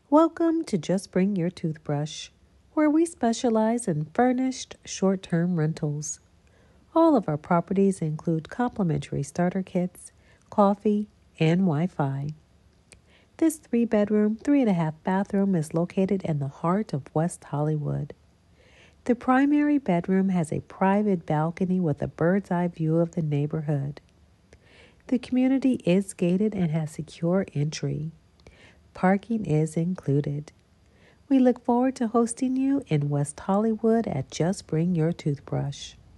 Welcome to Just Bring Your Toothbrush, where we specialize in furnished short-term rentals. All of our properties include complimentary starter kits, coffee, and Wi-Fi. This 3-bedroom, 3.5-bathroom is located in the heart of West Hollywood. The primary bedroom has a private balcony with a bird's-eye view of the neighborhood. The community is gated and has secure entry. Parking is included. We look forward to hosting you in West Hollywood at Just Bring Your Toothbrush.